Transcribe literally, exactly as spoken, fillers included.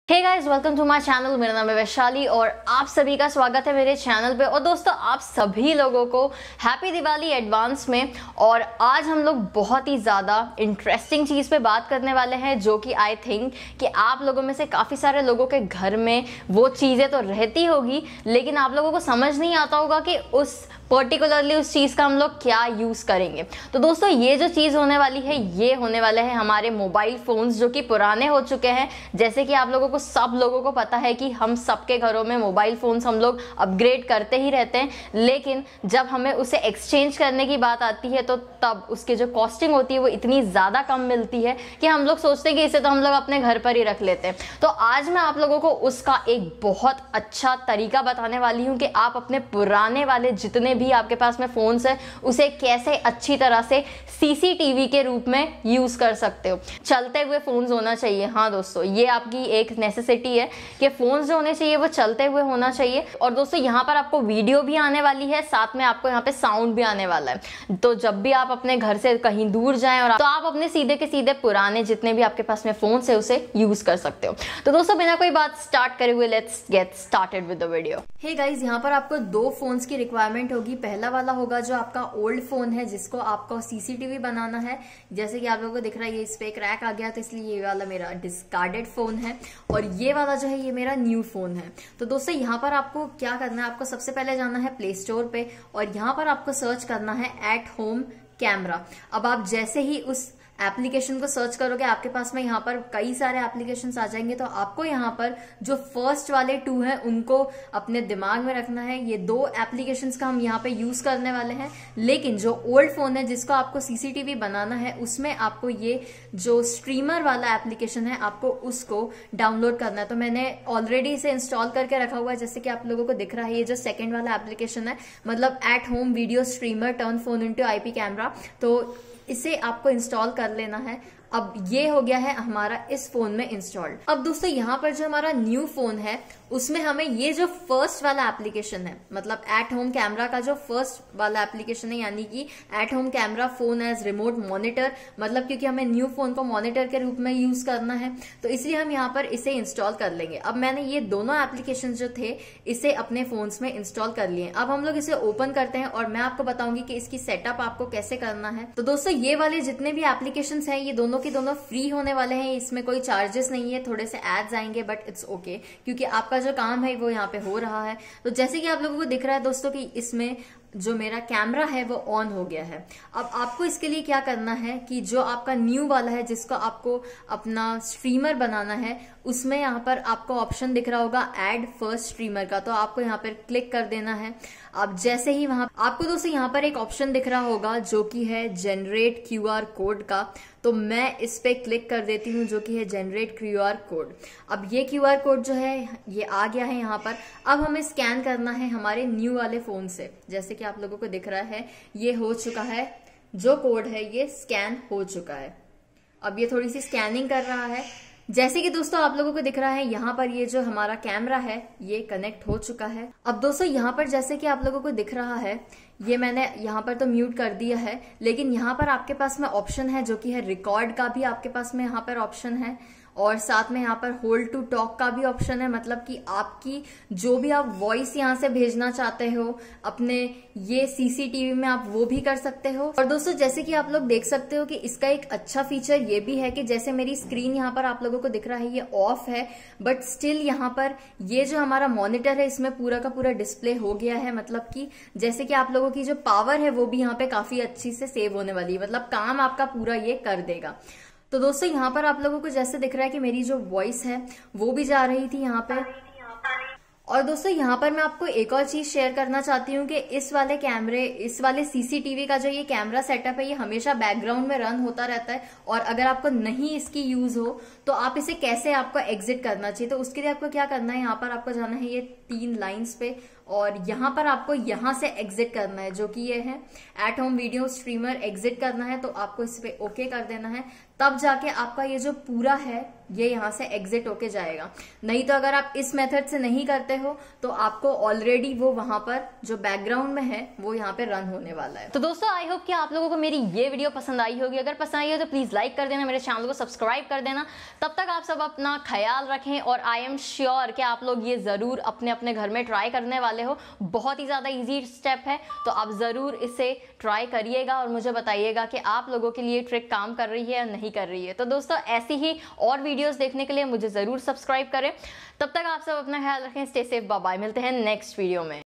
Hey guys, welcome to my channel. मेरा नाम है वैशाली और आप सभी का स्वागत है मेरे चैनल पे। और दोस्तों, आप सभी लोगों को हैप्पी दिवाली एडवांस में। और आज हम लोग बहुत ही ज़्यादा इंटरेस्टिंग चीज़ पे बात करने वाले हैं, जो कि आई थिंक कि आप लोगों में से काफ़ी सारे लोगों के घर में वो चीज़ें तो रहती होगी, लेकिन आप लोगों को समझ नहीं आता होगा कि उस पर्टिकुलरली उस चीज़ का हम लोग क्या यूज़ करेंगे। तो दोस्तों, ये जो चीज़ होने वाली है, ये होने वाले हैं हमारे मोबाइल फ़ोन्स, जो कि पुराने हो चुके हैं। जैसे कि आप लोगों को सब लोगों को पता है कि हम सबके घरों में मोबाइल फ़ोन्स हम लोग अपग्रेड करते ही रहते हैं, लेकिन जब हमें उसे एक्सचेंज करने की बात आती है तो तब उसकी जो कॉस्टिंग होती है वो इतनी ज़्यादा कम मिलती है कि हम लोग सोचते हैं कि इसे तो हम लोग अपने घर पर ही रख लेते हैं। तो आज मैं आप लोगों को उसका एक बहुत अच्छा तरीका बताने वाली हूँ कि आप अपने पुराने वाले जितने भी आपके पास में फ़ोन्स है उसे कैसे अच्छी तरह से सीसीटीवी के रूप में यूज़ कर सकते हो। चलते हुए फ़ोन्स होना चाहिए। हाँ दोस्तों, ये आपकी एक नेसेसिटी है कि फ़ोन्स जो होने चाहिए वो चलते हुए होना चाहिए। और दोस्तों, यहाँ पर आपको वीडियो भी आने वाली है, साथ में आपको यहाँ पे साउंड भी आने वाला है। तो जब भी आप अपने घर से कहीं दूर जाएं और आप, तो आप अपने सीधे के सीधे पुराने जितने भी आपके पास में फ़ोन्स है उसे यूज़ कर सकते हो। तो दोस्तों, बिना कोई बात स्टार्ट करे हुए let's get started with the video. Hey guys, यहाँ पर आपको दो फ़ोन्स की रिक्वायरमेंट होगी। पहला वाला होगा जो आपका ओल्ड फोन है, जिसको आपको सीसीटीवी बनाना है। जैसे कि आप लोगों को दिख रहा है, ये इस पे क्रैक आ गया, तो इसलिए ये वाला मेरा डिस्कार्डेड फोन है और ये वाला जो है ये मेरा न्यू फोन है। तो दोस्तों, यहाँ पर आपको क्या करना है, आपको सबसे पहले जाना है प्ले स्टोर पे और यहाँ पर आपको सर्च करना है एट होम कैमरा। अब आप जैसे ही उस एप्लीकेशन को सर्च करोगे, आपके पास में यहाँ पर कई सारे एप्लीकेशंस आ जाएंगे। तो आपको यहाँ पर जो फर्स्ट वाले टू हैं उनको अपने दिमाग में रखना है। ये दो एप्लीकेशंस का हम यहाँ पे यूज करने वाले हैं, लेकिन जो ओल्ड फोन है जिसको आपको सीसीटीवी बनाना है, उसमें आपको ये जो स्ट्रीमर वाला एप्लीकेशन है आपको उसको डाउनलोड करना है। तो मैंने ऑलरेडी इसे इंस्टॉल करके रखा हुआ है। जैसे कि आप लोगों को दिख रहा है, ये जो सेकेंड वाला एप्लीकेशन है, मतलब at home video streamer turn phone into IP camera, तो इसे आपको इंस्टॉल कर लेना है। अब ये हो गया है हमारा इस फोन में इंस्टॉल्ड। अब दोस्तों, यहाँ पर जो हमारा न्यू फोन है उसमें हमें ये जो फर्स्ट वाला एप्लीकेशन है, मतलब एट होम कैमरा का जो फर्स्ट वाला एप्लीकेशन है, यानी कि at home camera phone as remote monitor, मतलब क्योंकि हमें न्यू फोन को मॉनिटर के रूप में यूज करना है तो इसलिए हम यहाँ पर इसे इंस्टॉल कर लेंगे। अब मैंने ये दोनों एप्लीकेशन जो थे इसे अपने फोन्स में इंस्टॉल कर लिए। अब हम लोग इसे ओपन करते हैं और मैं आपको बताऊंगी कि इसकी सेटअप आपको कैसे करना है। तो दोस्तों, ये वाले जितने भी एप्लीकेशन हैं ये दोनों के दोनों फ्री होने वाले हैं, इसमें कोई चार्जेस नहीं है। थोड़े से एड्स आएंगे बट इट्स ओके, क्योंकि आपका जो काम है वो यहाँ पे हो रहा है। तो जैसे कि आप लोगों को दिख रहा है दोस्तों कि इसमें जो मेरा कैमरा है वो ऑन हो गया है। अब आपको इसके लिए क्या करना है कि जो आपका न्यू वाला है जिसको आपको अपना स्ट्रीमर बनाना है, उसमें यहाँ पर आपको ऑप्शन दिख रहा होगा ऐड फर्स्ट स्ट्रीमर का, तो आपको यहाँ पर क्लिक कर देना है। अब जैसे ही वहां आपको दोस्तों यहाँ पर एक ऑप्शन दिख रहा होगा जो कि है जनरेट क्यूआर कोड का, तो मैं इस पे क्लिक कर देती हूँ, जो कि है जनरेट क्यूआर कोड। अब ये क्यूआर कोड जो है ये आ गया है यहाँ पर। अब हमें स्कैन करना है हमारे न्यू वाले फोन से। जैसे कि आप लोगों को दिख रहा है ये हो चुका है, जो कोड है ये स्कैन हो चुका है। अब ये थोड़ी सी स्कैनिंग कर रहा है। जैसे कि दोस्तों आप लोगों को दिख रहा है यहाँ पर ये जो हमारा कैमरा है ये कनेक्ट हो चुका है। अब दोस्तों, यहाँ पर जैसे कि आप लोगों को दिख रहा है, ये मैंने यहाँ पर तो म्यूट कर दिया है, लेकिन यहाँ पर आपके पास में ऑप्शन है जो कि है रिकॉर्ड का भी आपके पास में यहाँ पर ऑप्शन है, और साथ में यहाँ पर होल्ड टू टॉक का भी ऑप्शन है। मतलब कि आपकी जो भी आप वॉइस यहाँ से भेजना चाहते हो अपने ये सीसीटीवी में, आप वो भी कर सकते हो। और दोस्तों, जैसे कि आप लोग देख सकते हो कि इसका एक अच्छा फीचर ये भी है कि जैसे मेरी स्क्रीन यहाँ पर आप लोगों को दिख रहा है ये ऑफ है, बट स्टिल यहाँ पर ये जो हमारा मॉनिटर है इसमें पूरा का पूरा डिस्प्ले हो गया है। मतलब कि जैसे कि आप लोगों की जो पावर है वो भी यहाँ पे काफी अच्छी से सेव होने वाली है, मतलब काम आपका पूरा ये कर देगा। तो दोस्तों, यहाँ पर आप लोगों को जैसे दिख रहा है कि मेरी जो वॉइस है वो भी जा रही थी यहाँ पे। और दोस्तों, यहाँ पर मैं आपको एक और चीज शेयर करना चाहती हूँ कि इस वाले कैमरे, इस वाले सीसीटीवी का जो ये कैमरा सेटअप है ये हमेशा बैकग्राउंड में रन होता रहता है। और अगर आपको नहीं इसकी यूज हो तो आप इसे कैसे आपको एग्जिट करना चाहिए, तो उसके लिए आपको क्या करना है, यहाँ पर आपको जाना है ये तीन लाइन्स पे और यहाँ पर आपको यहाँ से एग्जिट करना है, जो कि ये है at home video streamer exit करना है। तो आपको इस पे ओके कर देना है, तब जाके आपका ये जो पूरा है ये यहाँ से एग्जिट होके जाएगा। नहीं तो अगर आप इस मेथड से नहीं करते हो तो आपको ऑलरेडी वो वहां पर जो बैकग्राउंड में है वो यहाँ पे रन होने वाला है। तो दोस्तों आई होप कि आप लोगों को मेरी ये वीडियो पसंद आई होगी। अगर पसंद आई हो तो प्लीज लाइक कर देना, मेरे चैनल को सब्सक्राइब कर देना। तब तक आप सब अपना ख्याल रखें और आई एम श्योर कि आप लोग ये जरूर अपने अपने घर में ट्राई करने वाले हो। बहुत ही ज्यादा इजी स्टेप है, तो आप जरूर इसे ट्राई करिएगा और मुझे बताइएगा कि आप लोगों के लिए ट्रिक काम कर रही है या नहीं कर रही है। तो दोस्तों ऐसी ही और वीडियोस देखने के लिए मुझे जरूर सब्सक्राइब करें। तब तक आप सब अपना ख्याल रखें, स्टे सेफ, बाय बाय। मिलते हैं नेक्स्ट वीडियो में।